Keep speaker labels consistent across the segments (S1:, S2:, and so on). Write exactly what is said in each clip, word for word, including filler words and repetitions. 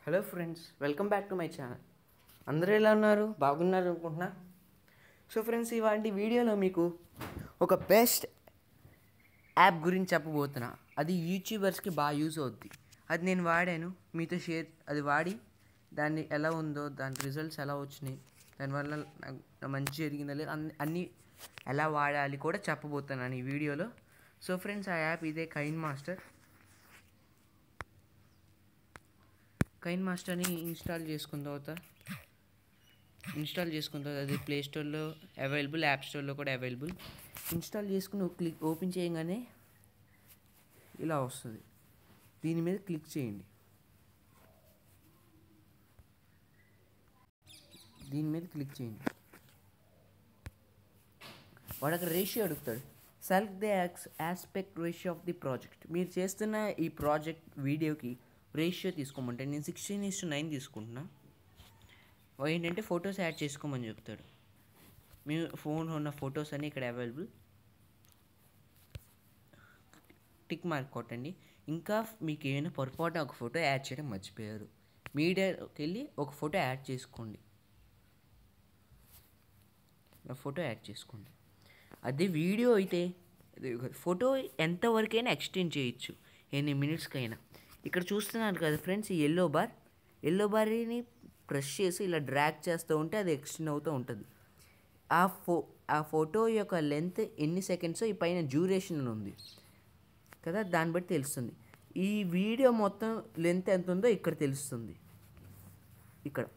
S1: Hello friends, welcome back to my channel. అందరూ ఎలా ఉన్నారు? బాగున్నారు అనుకుంటున్నా. సో ఫ్రెండ్స్, ఇవాళ వీడియోలో మీకు ఒక బెస్ట్ యాప్ గురించి చెప్పబోతున్నా. అది యూట్యూబర్స్కి బాగా యూజ్ అవుద్ది. అది నేను వాడాను, మీతో షేర్ అది వాడి దాన్ని ఎలా ఉందో, దాని రిజల్ట్స్ ఎలా వచ్చినాయి, దానివల్ల నాకు మంచి జరిగిందా లేదు అన్ని అన్నీ ఎలా వాడాలి కూడా చెప్పబోతున్నాను ఈ వీడియోలో. సో ఫ్రెండ్స్, ఆ యాప్ ఇదే కైన్ మాస్టర్. కైన్ మాస్టర్ని ఇన్స్టాల్ చేసుకున్న తర్వాత ఇన్స్టాల్ చేసుకున్న తర్వాత అది ప్లే స్టోర్లో అవైలబుల్, యాప్ స్టోర్లో కూడా అవైలబుల్. ఇన్స్టాల్ చేసుకుని క్లిక్ ఓపెన్ చేయగానే ఇలా వస్తుంది. దీని మీద క్లిక్ చేయండి. దీని మీద క్లిక్ చేయండి వాడు అక్కడ రేషియో అడుగుతాడు. Select the aspect ratio of the project. మీరు చేస్తున్న ఈ ప్రాజెక్ట్ వీడియోకి రేషియో తీసుకోమంటే నేను సిక్స్టీన్ ఈస్ టు నైన్ తీసుకుంటున్నా. ఏంటంటే ఫొటోస్ యాడ్ చేసుకోమని చెప్తాడు. మీ ఫోన్లో ఉన్న ఫొటోస్ అన్నీ ఇక్కడ అవైలబుల్. టిక్ మార్క్ కొట్టండి. ఇంకా మీకు ఏమైనా పొరపాటున ఒక ఫోటో యాడ్ చేయడం మర్చిపోయారు, మీడియాకి వెళ్ళి ఒక ఫోటో యాడ్ చేసుకోండి. ఫోటో యాడ్ చేసుకోండి. అదే వీడియో అయితే ఫోటో ఎంతవరకైనా ఎక్స్టెండ్ చేయొచ్చు, ఎన్ని మినిట్స్కైనా. ఇక్కడ చూస్తున్నారు కదా ఫ్రెండ్స్, ఈ ఎల్లో బార్ ఎల్లో బార్ని ప్రెస్ చేసి ఇలా డ్రాగ్ చేస్తూ ఉంటే అది ఎక్స్టెండ్ అవుతూ ఉంటుంది. ఆ ఫో ఆ ఫోటో యొక్క లెంత్ ఎన్ని సెకండ్స్, ఈ పైన డ్యూరేషన్ ఉంది కదా, దాన్ని బట్టి తెలుస్తుంది. ఈ వీడియో మొత్తం లెంత్ ఎంత ఉందో ఇక్కడ తెలుస్తుంది. ఇక్కడ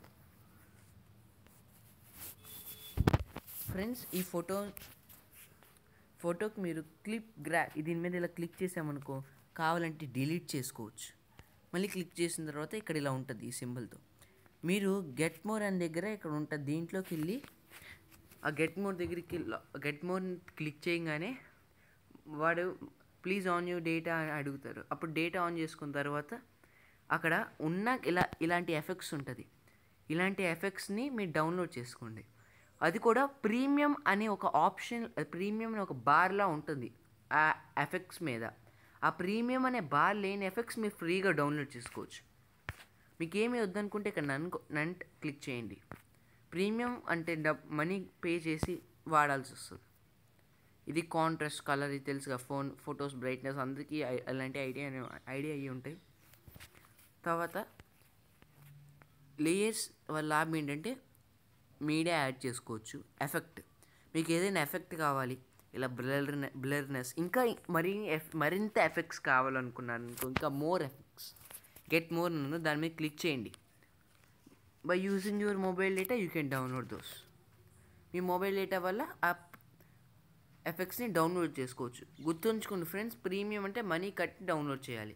S1: ఫ్రెండ్స్, ఈ ఫోటో ఫోటోకి మీరు క్లిప్ గ్రా దీని మీద ఇలా క్లిక్ చేసామనుకో, కావాలంటే డిలీట్ చేసుకోవచ్చు. మళ్ళీ క్లిక్ చేసిన తర్వాత ఇక్కడ ఇలా ఉంటుంది ఈ సింబల్తో. మీరు గెట్ మోర్ అనే దగ్గర ఇక్కడ ఉంటుంది, దీంట్లోకి వెళ్ళి ఆ గెట్ మోర్ దగ్గరికి గెట్ మోర్ క్లిక్ చేయగానే వాడు ప్లీజ్ ఆన్ యూ డేటా అని అడుగుతారు. అప్పుడు డేటా ఆన్ చేసుకున్న తర్వాత అక్కడ ఉన్న ఇలా ఇలాంటి ఎఫెక్ట్స్ ఉంటుంది. ఇలాంటి ఎఫెక్ట్స్ని మీరు డౌన్లోడ్ చేసుకోండి. అది కూడా ప్రీమియం అనే ఒక ఆప్షన్, ప్రీమియం అనే ఒక బార్లా ఉంటుంది ఆ ఎఫెక్ట్స్ మీద. ఆ ప్రీమియం అనే బార్ లేని ఎఫెక్ట్స్ మీరు ఫ్రీగా డౌన్లోడ్ చేసుకోవచ్చు. మీకు ఏమి వద్దనుకుంటే ఇక్కడ నన్ నన్ క్లిక్ చేయండి. ప్రీమియం అంటే డబ్ మనీ పే చేసి వాడాల్సి వస్తుంది. ఇది కాంట్రాస్ట్ కలర్, ఇది తెలుసుగా, ఫోన్ ఫొటోస్ బ్రైట్నెస్ అందరికీ అలాంటి ఐడియా ఐడియా అయ్యి ఉంటాయి. తర్వాత లేయర్స్ వల్ల లాభం ఏంటంటే మీడియా యాడ్ చేసుకోవచ్చు. ఎఫెక్ట్, మీకు ఏదైనా ఎఫెక్ట్ కావాలి, ఇలా బ్లర్ బ్లర్నెస్, ఇంకా మరి ఎఫ్ మరింత ఎఫెక్ట్స్ కావాలనుకున్నాను అనుకో, ఇంకా మోర్ ఎఫెక్ట్స్, గెట్ మోర్ నన్ను దాని మీద క్లిక్ చేయండి. By using your mobile data you can download those. మీ మొబైల్ డేటా వల్ల ఆ ఎఫెక్ట్స్ని డౌన్లోడ్ చేసుకోవచ్చు. గుర్తుంచుకోండి ఫ్రెండ్స్, ప్రీమియం అంటే మనీ కట్టి డౌన్లోడ్ చేయాలి.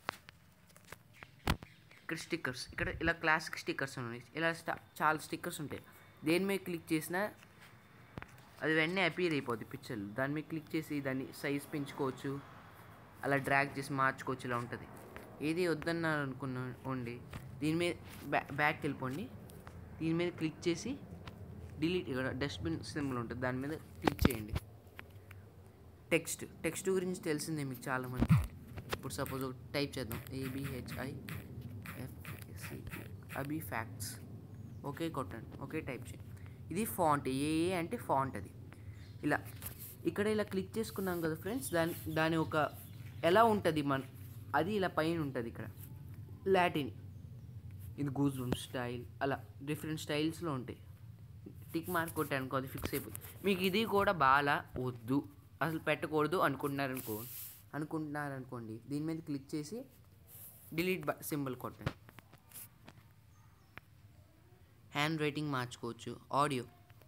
S1: ఇక్కడ స్టిక్కర్స్, ఇక్కడ ఇలా క్లాసిక్ స్టిక్కర్స్ ఉన్నాయి. ఇలా స్టా చాలా స్టిక్కర్స్ ఉంటాయి. దేని మీద క్లిక్ చేసినా అది వెంటనే అపీర్ అయిపోద్ది పిక్చర్లు. దాని మీద క్లిక్ చేసి దాన్ని సైజ్ పెంచుకోవచ్చు, అలా డ్రాగ్ చేసి మార్చుకోవచ్చు. ఇలా ఉంటుంది. ఏది వద్దన్నారు అనుకున్నా ఉండి దీని మీద బ్యా బ్యాక్ వెళ్ళిపోండి. దీని మీద క్లిక్ చేసి డిలీట్, ఇక్కడ డస్ట్బిన్ సింబల్ ఉంటుంది, దాని మీద క్లిక్ చేయండి. టెక్స్ట్ టెక్స్ట్ గురించి తెలిసిందే మీకు చాలామంది. ఇప్పుడు సపోజ్ ఒక టైప్ చేద్దాం, A B H I F C Abhi facts. Okay కొట్టండి, ఓకే టైప్ చేయండి. ఇది ఫాంట్, ఏఏ అంటే ఫాంట్. అది ఇలా ఇక్కడ ఇలా క్లిక్ చేసుకున్నాం కదా ఫ్రెండ్స్, దాని దాని ఒక ఎలా ఉంటుంది మన అది ఇలా పైన ఉంటుంది. ఇక్కడ లాటిన్, ఇది గూజ్ బంప్స్ స్టైల్, అలా డిఫరెంట్ స్టైల్స్లో ఉంటాయి. టిక్ మార్క్ కొట్టానుకో అది ఫిక్స్ అయిపోతుంది. మీకు ఇది కూడా బాగా వద్దు, అసలు పెట్టకూడదు అనుకుంటున్నారనుకో అనుకుంటున్నారనుకోండి దీని మీద క్లిక్ చేసి డిలీట్ సింబల్ కొట్టండి. హ్యాండ్ రైటింగ్ మార్చుకోవచ్చు. ఆడియో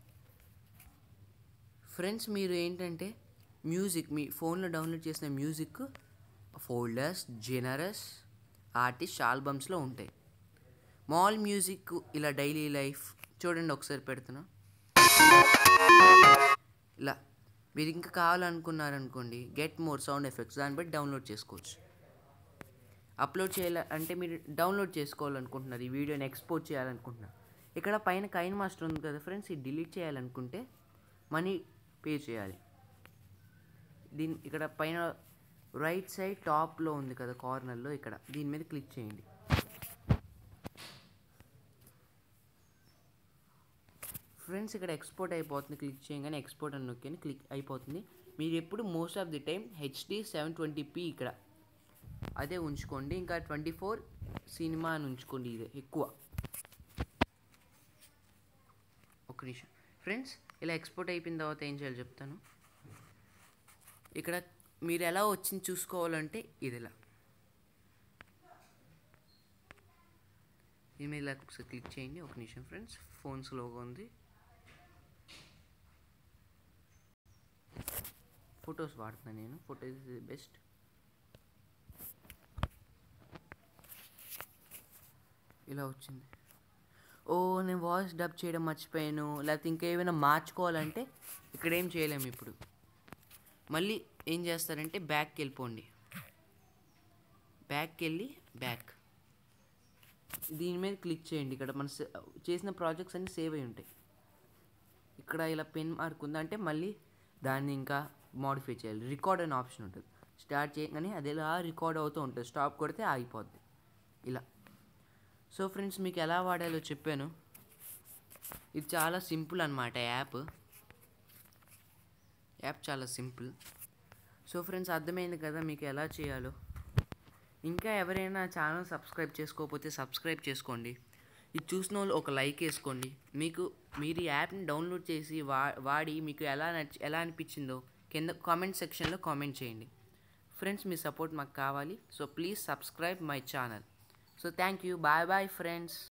S1: ఫ్రెండ్స్, మీరు ఏంటంటే మ్యూజిక్, మీ ఫోన్లో డౌన్లోడ్ చేసిన మ్యూజిక్ ఫోల్డర్స్, జెనరస్, ఆర్టిస్ట్, ఆల్బమ్స్లో ఉంటాయి. మాల్ మ్యూజిక్, ఇలా డైలీ లైఫ్ చూడండి, ఒకసారి పెడుతున్నా. ఇలా మీరు ఇంకా కావాలనుకున్నారనుకోండి గెట్ మోర్ సౌండ్ ఎఫెక్ట్స్, దాన్ని బట్టి డౌన్లోడ్ చేసుకోవచ్చు. అప్లోడ్ చేయాలి అంటే మీరు డౌన్లోడ్ చేసుకోవాలనుకుంటున్నారు, ఈ వీడియోని ఎక్స్పోర్ట్ చేయాలనుకుంటున్నారు. ఇక్కడ పైన కైన్ మాస్టర్ ఉంది కదా ఫ్రెండ్స్, ఇది డిలీట్ చేయాలనుకుంటే మనీ పే చేయాలి. దీని ఇక్కడ పైన రైట్ సైడ్ టాప్లో ఉంది కదా కార్నర్లో, ఇక్కడ దీని మీద క్లిక్ చేయండి. ఫ్రెండ్స్ ఇక్కడ ఎక్స్పోర్ట్ అయిపోతుంది, క్లిక్ చేయగానే ఎక్స్పోర్ట్ అని నొక్కి క్లిక్ అయిపోతుంది. మీరు ఎప్పుడు most of the time HD seven twenty p ఇక్కడ అదే ఉంచుకోండి, ఇంకా ట్వంటీ ఫోర్ సినిమా అని ఉంచుకోండి, ఇదే ఎక్కువ. ఒక నిమిషం ఫ్రెండ్స్, ఇలా ఎక్స్పోర్ట్ అయిపోయిన తర్వాత ఏం చేయాలో చెప్తాను. ఇక్కడ మీరు ఎలా వచ్చింది చూసుకోవాలంటే ఇది ఇలా ఈమెయిల్ ఒకసారి క్లిక్ చేయండి. ఒక నిమిషం ఫ్రెండ్స్, ఫోన్ స్లోగా ఉంది. ఫొటోస్ వాడుతున్నాను నేను, ఫొటోస్ ఇస్ బెస్ట్. ఇలా వచ్చింది. ఓ నేను వాయిస్ డబ్ చేయడం మర్చిపోయాను, లేకపోతే ఇంకా ఏమైనా మార్చుకోవాలంటే ఇక్కడ ఏం చేయలేము. ఇప్పుడు మళ్ళీ ఏం చేస్తారంటే బ్యాక్కి వెళ్ళిపోండి, బ్యాక్కి వెళ్ళి బ్యాక్ దీని మీద క్లిక్ చేయండి. ఇక్కడ మన చేసిన ప్రాజెక్ట్స్ అన్నీ సేవ్ అయి ఉంటాయి. ఇక్కడ ఇలా పెన్ మార్క్ ఉందంటే మళ్ళీ దాన్ని ఇంకా మోడిఫై చేయాలి. రికార్డ్ అనే ఆప్షన్ ఉంటుంది, స్టార్ట్ చేయగానే అది ఇలా రికార్డ్ అవుతూ ఉంటుంది, స్టాప్ కొడితే ఆగిపోద్ది ఇలా. సో ఫ్రెండ్స్, మీకు ఎలా వాడాలో చెప్పాను. ఇది చాలా సింపుల్ అన్నమాట. యాప్ యాప్ చాలా సింపుల్. సో ఫ్రెండ్స్, అర్థమైంది కదా మీకు ఎలా చేయాలో. ఇంకా ఎవరైనా ఛానల్ సబ్స్క్రైబ్ చేసుకోకపోతే సబ్స్క్రైబ్ చేసుకోండి. ఇది చూసిన వాళ్ళు ఒక లైక్ వేసుకోండి. మీకు మీరు ఈ యాప్ని డౌన్లోడ్ చేసి వా వాడి మీకు ఎలా నచ్చి ఎలా అనిపించిందో కింద కామెంట్ సెక్షన్లో కామెంట్ చేయండి. ఫ్రెండ్స్, మీ సపోర్ట్ మాకు కావాలి. So please subscribe my channel. So thank you, bye bye friends.